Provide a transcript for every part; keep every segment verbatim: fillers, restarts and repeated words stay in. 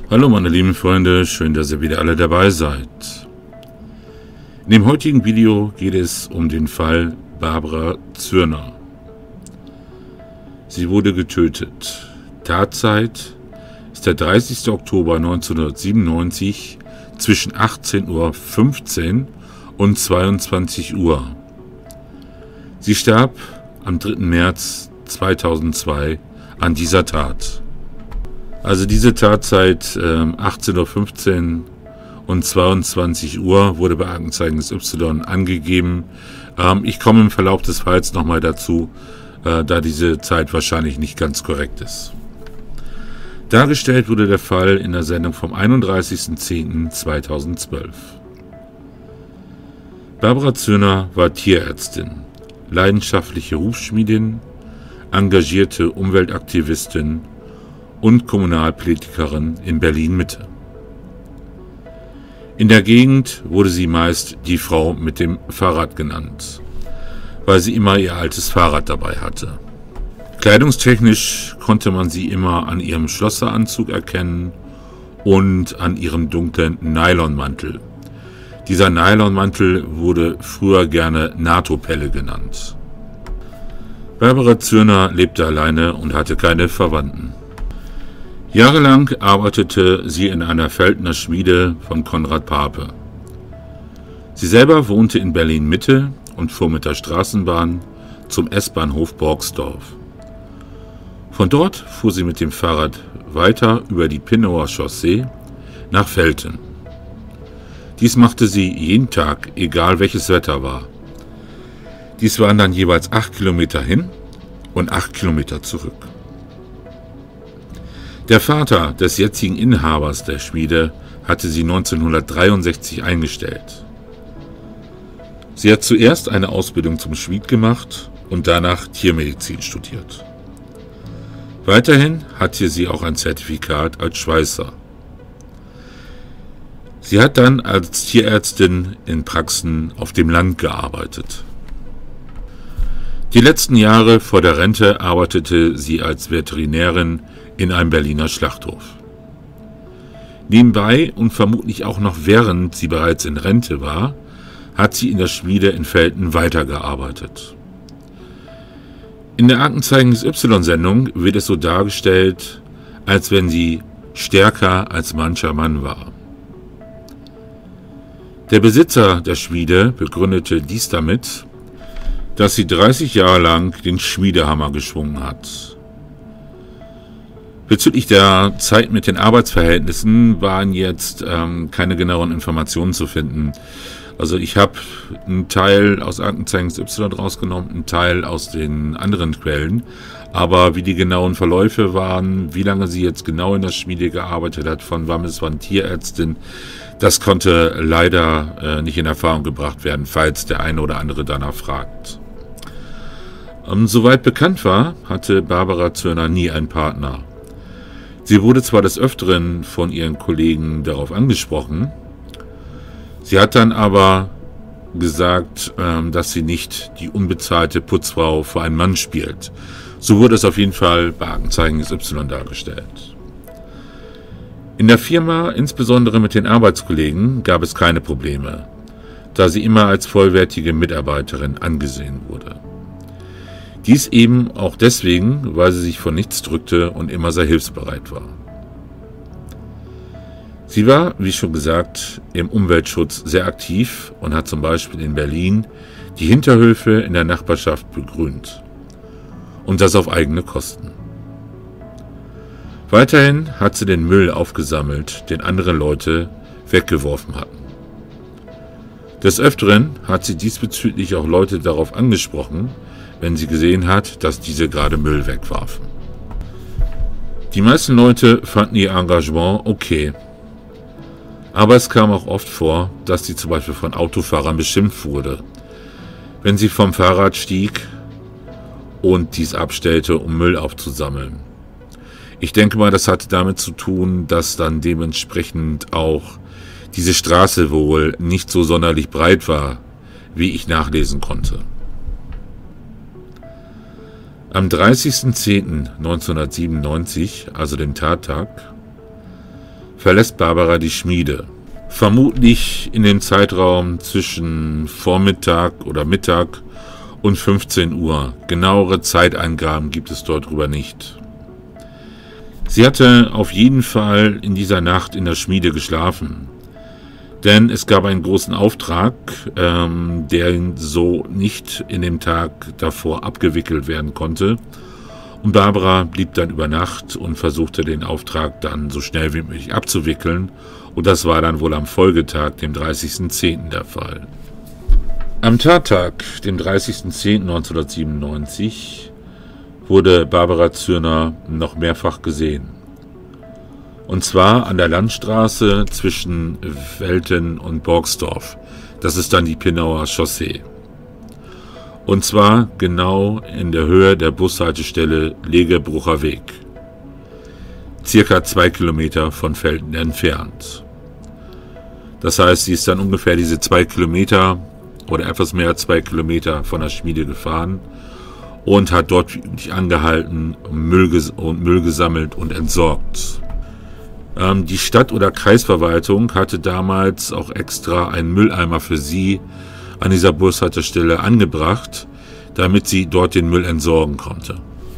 Hallo meine lieben Freunde, schön, dass ihr wieder alle dabei seid. In dem heutigen Video geht es um den Fall Barbara Zürner. Sie wurde getötet. Tatzeit ist der dreißigste Oktober neunzehnhundertsiebenundneunzig zwischen achtzehn Uhr fünfzehn und zweiundzwanzig Uhr. Sie starb am dritten März zweitausendzwei an dieser Tat. Also diese Tatzeit äh, achtzehn Uhr fünfzehn und zweiundzwanzig Uhr wurde bei Aktenzeichen Y angegeben. Ähm, ich komme im Verlauf des Falls nochmal dazu, äh, da diese Zeit wahrscheinlich nicht ganz korrekt ist. Dargestellt wurde der Fall in der Sendung vom einunddreißigsten zehnten zweitausendzwölf. Barbara Zürner war Tierärztin, leidenschaftliche Hufschmiedin, engagierte Umweltaktivistin und Kommunalpolitikerin in Berlin-Mitte. In der Gegend wurde sie meist die Frau mit dem Fahrrad genannt, weil sie immer ihr altes Fahrrad dabei hatte. Kleidungstechnisch konnte man sie immer an ihrem Schlosseranzug erkennen und an ihrem dunklen Nylonmantel. Dieser Nylonmantel wurde früher gerne NATO-Pelle genannt. Barbara Zürner lebte alleine und hatte keine Verwandten. Jahrelang arbeitete sie in einer Feldner Schmiede von Konrad Pape. Sie selber wohnte in Berlin-Mitte und fuhr mit der Straßenbahn zum S-Bahnhof Borgsdorf. Von dort fuhr sie mit dem Fahrrad weiter über die Pinnauer Chaussee nach Velten. Dies machte sie jeden Tag, egal welches Wetter war. Dies waren dann jeweils acht Kilometer hin und acht Kilometer zurück. Der Vater des jetzigen Inhabers der Schmiede hatte sie neunzehnhundertdreiundsechzig eingestellt. Sie hat zuerst eine Ausbildung zum Schmied gemacht und danach Tiermedizin studiert. Weiterhin hatte sie auch ein Zertifikat als Schweißer. Sie hat dann als Tierärztin in Praxen auf dem Land gearbeitet. Die letzten Jahre vor der Rente arbeitete sie als Veterinärin in einem Berliner Schlachthof. Nebenbei und vermutlich auch noch während sie bereits in Rente war, hat sie in der Schmiede in Velten weitergearbeitet. In der Aktenzeichen Y-Sendung wird es so dargestellt, als wenn sie stärker als mancher Mann war. Der Besitzer der Schmiede begründete dies damit, dass sie dreißig Jahre lang den Schmiedehammer geschwungen hat. Bezüglich der Zeit mit den Arbeitsverhältnissen waren jetzt ähm, keine genauen Informationen zu finden. Also ich habe einen Teil aus Aktenzeichen Y rausgenommen, einen Teil aus den anderen Quellen. Aber wie die genauen Verläufe waren, wie lange sie jetzt genau in der Schmiede gearbeitet hat, von wann es war Tierärztin, das konnte leider äh, nicht in Erfahrung gebracht werden, falls der eine oder andere danach fragt. Ähm, soweit bekannt war, hatte Barbara Zürner nie einen Partner. Sie wurde zwar des Öfteren von ihren Kollegen darauf angesprochen, sie hat dann aber gesagt, ähm, dass sie nicht die unbezahlte Putzfrau für einen Mann spielt. So wurde es auf jeden Fall bei Aktenzeichen Y dargestellt. In der Firma, insbesondere mit den Arbeitskollegen, gab es keine Probleme, da sie immer als vollwertige Mitarbeiterin angesehen wurde. Dies eben auch deswegen, weil sie sich vor nichts drückte und immer sehr hilfsbereit war. Sie war, wie schon gesagt, im Umweltschutz sehr aktiv und hat zum Beispiel in Berlin die Hinterhöfe in der Nachbarschaft begrünt. Und das auf eigene Kosten. Weiterhin hat sie den Müll aufgesammelt, den andere Leute weggeworfen hatten. Des Öfteren hat sie diesbezüglich auch Leute darauf angesprochen, wenn sie gesehen hat, dass diese gerade Müll wegwarfen. Die meisten Leute fanden ihr Engagement okay. Aber es kam auch oft vor, dass sie zum Beispiel von Autofahrern beschimpft wurde, wenn sie vom Fahrrad stieg und dies abstellte, um Müll aufzusammeln. Ich denke mal, das hatte damit zu tun, dass dann dementsprechend auch diese Straße wohl nicht so sonderlich breit war, wie ich nachlesen konnte. Am dreißigsten zehnten neunzehnhundertsiebenundneunzig, also dem Tattag, verlässt Barbara die Schmiede. Vermutlich in dem Zeitraum zwischen Vormittag oder Mittag und fünfzehn Uhr. Genauere Zeitangaben gibt es dort drüber nicht. Sie hatte auf jeden Fall in dieser Nacht in der Schmiede geschlafen. Denn es gab einen großen Auftrag, ähm, der so nicht in dem Tag davor abgewickelt werden konnte. Und Barbara blieb dann über Nacht und versuchte den Auftrag dann so schnell wie möglich abzuwickeln. Und das war dann wohl am Folgetag, dem dreißigsten zehnten der Fall. Am Tattag, dem dreißigsten zehnten neunzehnhundertsiebenundneunzig, wurde Barbara Zürner noch mehrfach gesehen. Und zwar an der Landstraße zwischen Velten und Borgsdorf. Das ist dann die Pinauer Chaussee. Und zwar genau in der Höhe der Bushaltestelle Legebrucher Weg. Circa zwei Kilometer von Velten entfernt. Das heißt, sie ist dann ungefähr diese zwei Kilometer oder etwas mehr als zwei Kilometer von der Schmiede gefahren und hat dort wie üblich angehalten, Müll ges- und Müll gesammelt und entsorgt. Ähm, die Stadt- oder Kreisverwaltung hatte damals auch extra einen Mülleimer für sie an dieser Bushaltestelle angebracht, damit sie dort den Müll entsorgen konnte.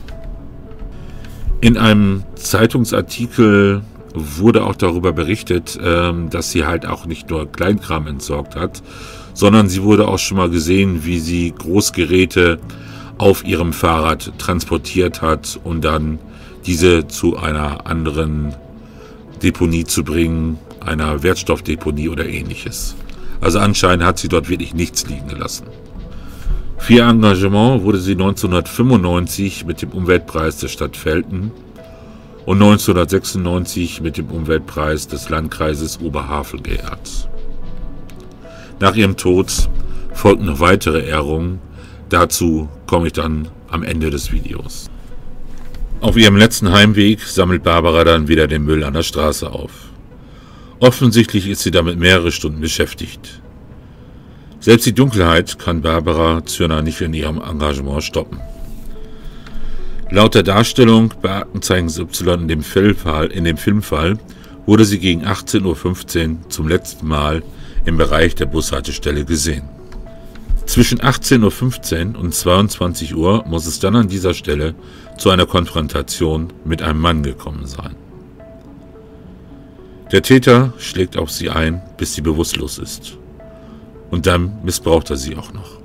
In einem Zeitungsartikel wurde auch darüber berichtet, ähm, dass sie halt auch nicht nur Kleinkram entsorgt hat, sondern sie wurde auch schon mal gesehen, wie sie Großgeräte auf ihrem Fahrrad transportiert hat und dann diese zu einer anderen Deponie zu bringen, einer Wertstoffdeponie oder ähnliches. Also anscheinend hat sie dort wirklich nichts liegen gelassen. Für ihr Engagement wurde sie neunzehnhundertfünfundneunzig mit dem Umweltpreis der Stadt Velten und neunzehnhundertsechsundneunzig mit dem Umweltpreis des Landkreises Oberhavel geehrt. Nach ihrem Tod folgten noch weitere Ehrungen. Dazu komme ich dann am Ende des Videos. Auf ihrem letzten Heimweg sammelt Barbara dann wieder den Müll an der Straße auf. Offensichtlich ist sie damit mehrere Stunden beschäftigt. Selbst die Dunkelheit kann Barbara Zürner nicht in ihrem Engagement stoppen. Laut der Darstellung bei Aktenzeichen Y in dem Filmfall, in dem Filmfall wurde sie gegen achtzehn Uhr fünfzehn zum letzten Mal im Bereich der Bushaltestelle gesehen. Zwischen achtzehn Uhr fünfzehn und zweiundzwanzig Uhr muss es dann an dieser Stelle zu einer Konfrontation mit einem Mann gekommen sein. Der Täter schlägt auf sie ein, bis sie bewusstlos ist. Und dann missbraucht er sie auch noch.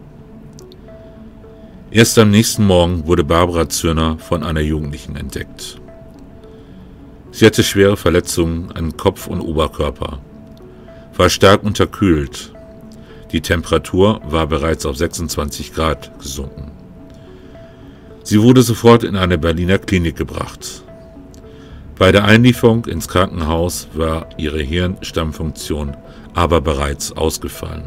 Erst am nächsten Morgen wurde Barbara Zürner von einer Jugendlichen entdeckt. Sie hatte schwere Verletzungen an Kopf und Oberkörper, war stark unterkühlt. Die Temperatur war bereits auf sechsundzwanzig Grad gesunken. Sie wurde sofort in eine Berliner Klinik gebracht. Bei der Einlieferung ins Krankenhaus war ihre Hirnstammfunktion aber bereits ausgefallen.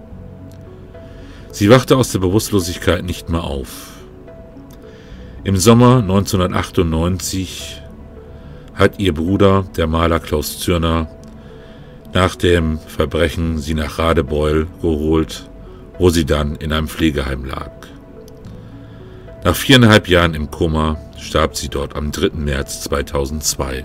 Sie wachte aus der Bewusstlosigkeit nicht mehr auf. Im Sommer neunzehnhundertachtundneunzig hat ihr Bruder, der Maler Klaus Zürner, nach dem Verbrechen sie nach Radebeul geholt, wo sie dann in einem Pflegeheim lag. Nach viereinhalb Jahren im Koma starb sie dort am dritten März zweitausendzwei.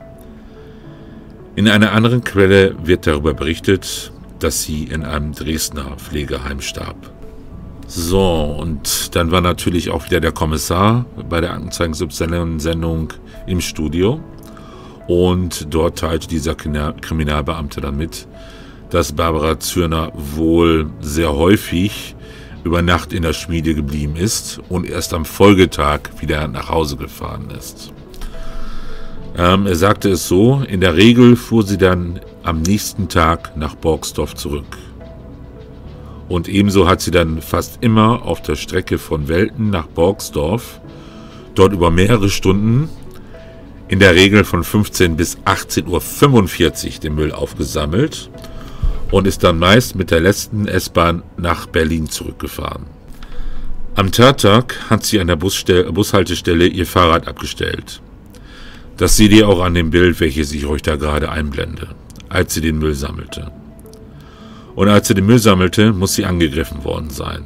In einer anderen Quelle wird darüber berichtet, dass sie in einem Dresdner Pflegeheim starb. So, und dann war natürlich auch wieder der Kommissar bei der Aktenzeichen-Sendung im Studio. Und dort teilte dieser Kriminalbeamte dann mit, dass Barbara Zürner wohl sehr häufig über Nacht in der Schmiede geblieben ist und erst am Folgetag wieder nach Hause gefahren ist. Ähm, er sagte es so, in der Regel fuhr sie dann am nächsten Tag nach Borgsdorf zurück. Und ebenso hat sie dann fast immer auf der Strecke von Velten nach Borgsdorf dort über mehrere Stunden, in der Regel von fünfzehn bis achtzehn Uhr fünfundvierzig, den Müll aufgesammelt und ist dann meist mit der letzten S-Bahn nach Berlin zurückgefahren. Am Tattag hat sie an der Busstell- Bushaltestelle ihr Fahrrad abgestellt. Das seht ihr auch an dem Bild, welches ich euch da gerade einblende, als sie den Müll sammelte. Und als sie den Müll sammelte, muss sie angegriffen worden sein.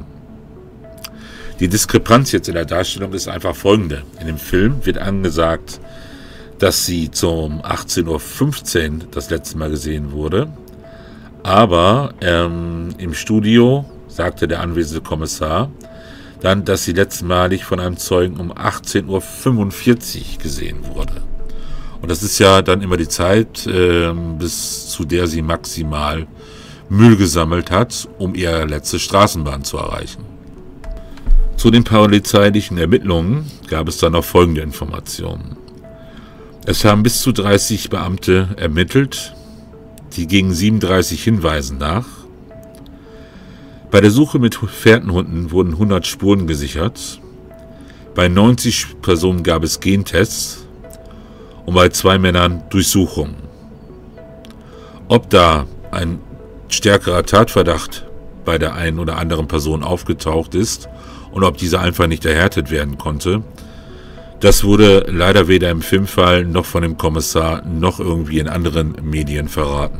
Die Diskrepanz jetzt in der Darstellung ist einfach folgende. In dem Film wird angesagt, dass sie zum achtzehn Uhr fünfzehn das letzte Mal gesehen wurde. Aber ähm, im Studio sagte der anwesende Kommissar dann, dass sie letztmalig von einem Zeugen um achtzehn Uhr fünfundvierzig gesehen wurde. Und das ist ja dann immer die Zeit, äh, bis zu der sie maximal Müll gesammelt hat, um ihre letzte Straßenbahn zu erreichen. Zu den polizeilichen Ermittlungen gab es dann noch folgende Informationen. Es haben bis zu dreißig Beamte ermittelt, die gingen siebenunddreißig Hinweisen nach. Bei der Suche mit Fährtenhunden wurden hundert Spuren gesichert. Bei neunzig Personen gab es Gentests und bei zwei Männern Durchsuchungen. Ob da ein stärkerer Tatverdacht bei der einen oder anderen Person aufgetaucht ist und ob dieser einfach nicht erhärtet werden konnte, das wurde leider weder im Filmfall noch von dem Kommissar noch irgendwie in anderen Medien verraten.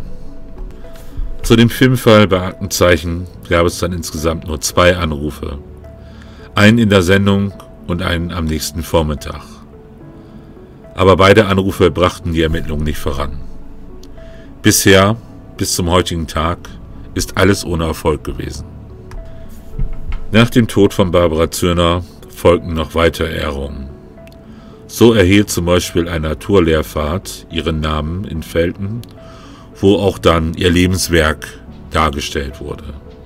Zu dem Filmfall bei Aktenzeichen gab es dann insgesamt nur zwei Anrufe. Einen in der Sendung und einen am nächsten Vormittag. Aber beide Anrufe brachten die Ermittlungen nicht voran. Bisher, bis zum heutigen Tag, ist alles ohne Erfolg gewesen. Nach dem Tod von Barbara Zürner folgten noch weitere Ehrungen. So erhielt zum Beispiel eine Naturlehrfahrt ihren Namen in Velten, wo auch dann ihr Lebenswerk dargestellt wurde.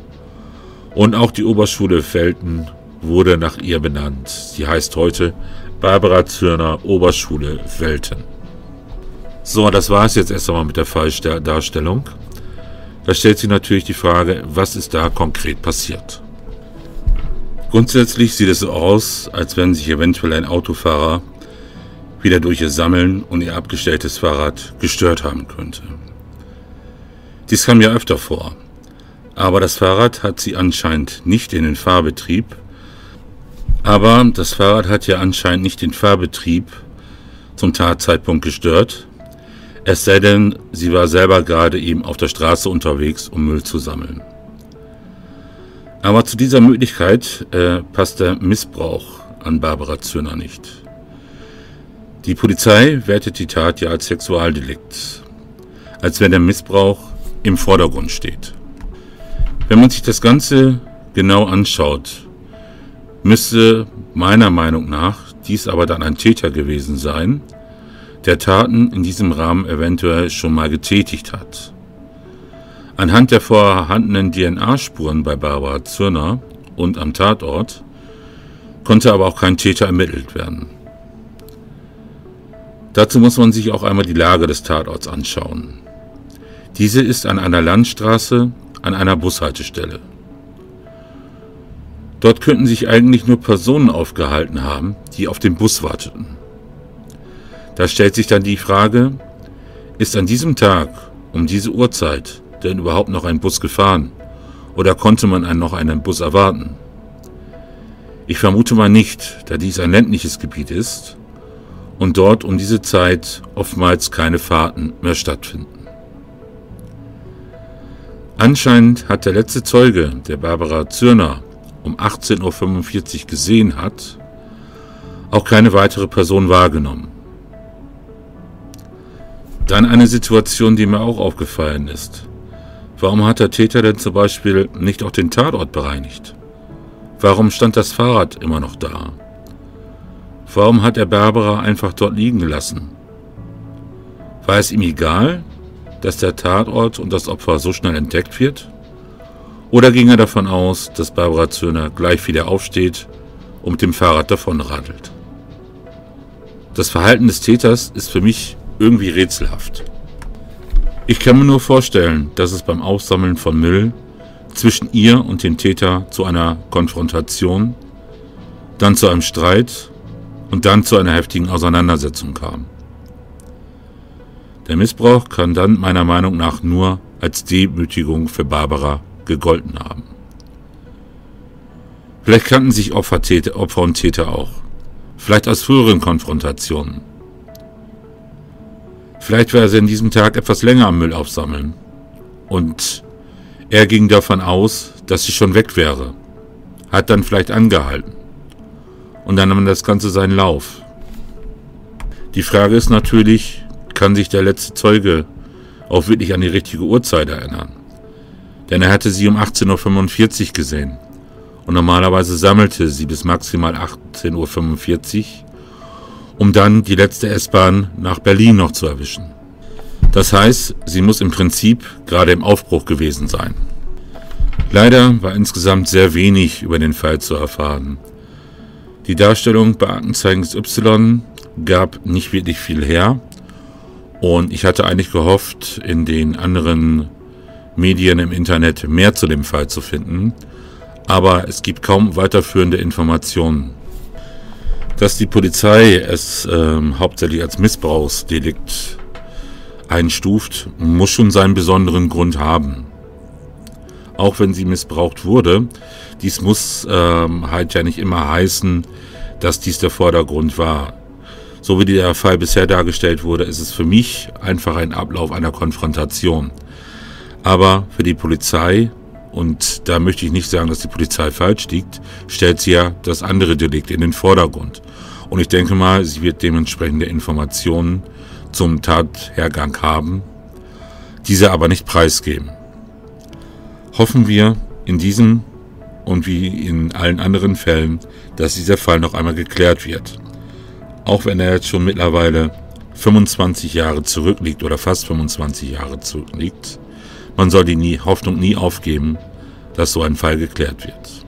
Und auch die Oberschule Velten wurde nach ihr benannt. Sie heißt heute Barbara Zürner Oberschule Velten. So, das war es jetzt erst einmal mit der Falldarstellung. Da stellt sich natürlich die Frage, was ist da konkret passiert? Grundsätzlich sieht es so aus, als wenn sich eventuell ein Autofahrer wieder durch ihr Sammeln und ihr abgestelltes Fahrrad gestört haben könnte. Dies kam ja öfter vor, aber das Fahrrad hat sie anscheinend nicht in den Fahrbetrieb, aber das Fahrrad hat ja anscheinend nicht den Fahrbetrieb zum Tatzeitpunkt gestört, es sei denn, sie war selber gerade eben auf der Straße unterwegs, um Müll zu sammeln. Aber zu dieser Möglichkeit äh, passt der Missbrauch an Barbara Zürner nicht. Die Polizei wertet die Tat ja als Sexualdelikt, als wenn der Missbrauch im Vordergrund steht. Wenn man sich das Ganze genau anschaut, müsste meiner Meinung nach dies aber dann ein Täter gewesen sein, der Taten in diesem Rahmen eventuell schon mal getätigt hat. Anhand der vorhandenen D N A-Spuren bei Barbara Zürner und am Tatort konnte aber auch kein Täter ermittelt werden. Dazu muss man sich auch einmal die Lage des Tatorts anschauen. Diese ist an einer Landstraße an einer Bushaltestelle. Dort könnten sich eigentlich nur Personen aufgehalten haben, die auf den Bus warteten. Da stellt sich dann die Frage, ist an diesem Tag um diese Uhrzeit denn überhaupt noch ein Bus gefahren oder konnte man einen, noch einen Bus erwarten? Ich vermute mal nicht, da dies ein ländliches Gebiet ist und dort um diese Zeit oftmals keine Fahrten mehr stattfinden. Anscheinend hat der letzte Zeuge, der Barbara Zürner um achtzehn Uhr fünfundvierzig gesehen hat, auch keine weitere Person wahrgenommen. Dann eine Situation, die mir auch aufgefallen ist. Warum hat der Täter denn zum Beispiel nicht auch den Tatort bereinigt? Warum stand das Fahrrad immer noch da? Warum hat er Barbara einfach dort liegen gelassen? War es ihm egal, dass der Tatort und das Opfer so schnell entdeckt wird? Oder ging er davon aus, dass Barbara Zürner gleich wieder aufsteht und mit dem Fahrrad davonradelt? Das Verhalten des Täters ist für mich irgendwie rätselhaft. Ich kann mir nur vorstellen, dass es beim Aufsammeln von Müll zwischen ihr und dem Täter zu einer Konfrontation, dann zu einem Streit und dann zu einer heftigen Auseinandersetzung kam. Der Missbrauch kann dann meiner Meinung nach nur als Demütigung für Barbara gegolten haben. Vielleicht kannten sich Opfer, Täter, Opfer und Täter auch, vielleicht aus früheren Konfrontationen. Vielleicht war er an diesem Tag etwas länger am Müll aufsammeln und er ging davon aus, dass sie schon weg wäre, hat dann vielleicht angehalten und dann nahm das Ganze seinen Lauf. Die Frage ist natürlich, kann sich der letzte Zeuge auch wirklich an die richtige Uhrzeit erinnern? Denn er hatte sie um achtzehn Uhr fünfundvierzig gesehen. Und normalerweise sammelte sie bis maximal achtzehn Uhr fünfundvierzig, um dann die letzte S-Bahn nach Berlin noch zu erwischen. Das heißt, sie muss im Prinzip gerade im Aufbruch gewesen sein. Leider war insgesamt sehr wenig über den Fall zu erfahren. Die Darstellung bei Aktenzeichen X Y gab nicht wirklich viel her und ich hatte eigentlich gehofft, in den anderen Medien im Internet mehr zu dem Fall zu finden, aber es gibt kaum weiterführende Informationen. Dass die Polizei es ähm, hauptsächlich als Missbrauchsdelikt einstuft, muss schon seinen besonderen Grund haben. Auch wenn sie missbraucht wurde, dies muss ähm, halt ja nicht immer heißen, dass dies der Vordergrund war. So wie der Fall bisher dargestellt wurde, ist es für mich einfach ein Ablauf einer Konfrontation. Aber für die Polizei, und da möchte ich nicht sagen, dass die Polizei falsch liegt, stellt sie ja das andere Delikt in den Vordergrund. Und ich denke mal, sie wird dementsprechende Informationen zum Tathergang haben, diese aber nicht preisgeben. Hoffen wir in diesem und wie in allen anderen Fällen, dass dieser Fall noch einmal geklärt wird. Auch wenn er jetzt schon mittlerweile fünfundzwanzig Jahre zurückliegt oder fast fünfundzwanzig Jahre zurückliegt, man soll die nie, Hoffnung nie aufgeben, dass so ein Fall geklärt wird.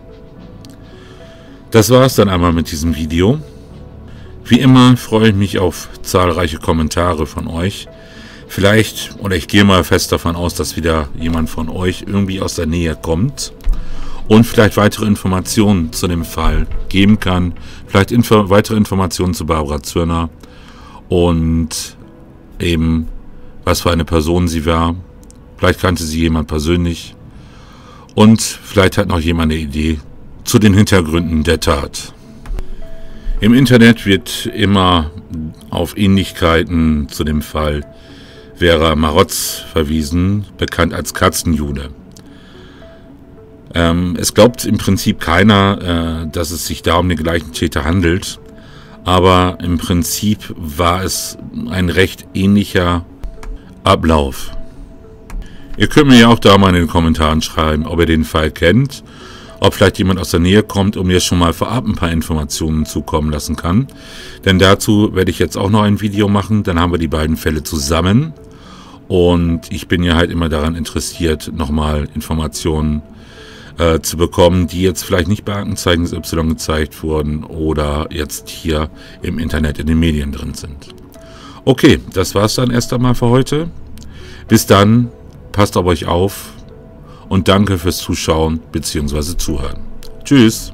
Das war es dann einmal mit diesem Video. Wie immer freue ich mich auf zahlreiche Kommentare von euch. Vielleicht, oder ich gehe mal fest davon aus, dass wieder jemand von euch irgendwie aus der Nähe kommt und vielleicht weitere Informationen zu dem Fall geben kann. Vielleicht info, weitere Informationen zu Barbara Zürner und eben, was für eine Person sie war. Vielleicht kannte sie jemand persönlich und vielleicht hat noch jemand eine Idee zu den Hintergründen der Tat. Im Internet wird immer auf Ähnlichkeiten zu dem Fall Vera Marotz verwiesen, bekannt als Katzenjude. Ähm, es glaubt im Prinzip keiner, äh, dass es sich da um den gleichen Täter handelt, aber im Prinzip war es ein recht ähnlicher Ablauf. Ihr könnt mir ja auch da mal in den Kommentaren schreiben, ob ihr den Fall kennt, ob vielleicht jemand aus der Nähe kommt und mir schon mal vorab ein paar Informationen zukommen lassen kann. Denn dazu werde ich jetzt auch noch ein Video machen, dann haben wir die beiden Fälle zusammen. Und ich bin ja halt immer daran interessiert, nochmal Informationen äh, zu bekommen, die jetzt vielleicht nicht bei Aktenzeichen X Y gezeigt wurden oder jetzt hier im Internet in den Medien drin sind. Okay, das war's dann erst einmal für heute. Bis dann, passt auf euch auf und danke fürs Zuschauen bzw. Zuhören. Tschüss!